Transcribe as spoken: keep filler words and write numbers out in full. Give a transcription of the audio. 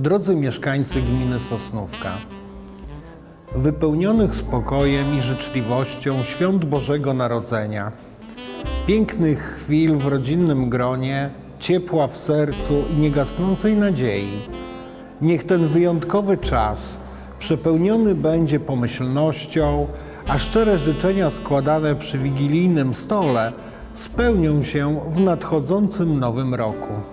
drodzy mieszkańcy gminy Sosnówka. Wypełnionych spokojem i życzliwością świąt Bożego Narodzenia, pięknych chwil w rodzinnym gronie, ciepła w sercu i niegasnącej nadziei. Niech ten wyjątkowy czas przepełniony będzie pomyślnością, a szczere życzenia składane przy wigilijnym stole spełnią się w nadchodzącym nowym roku.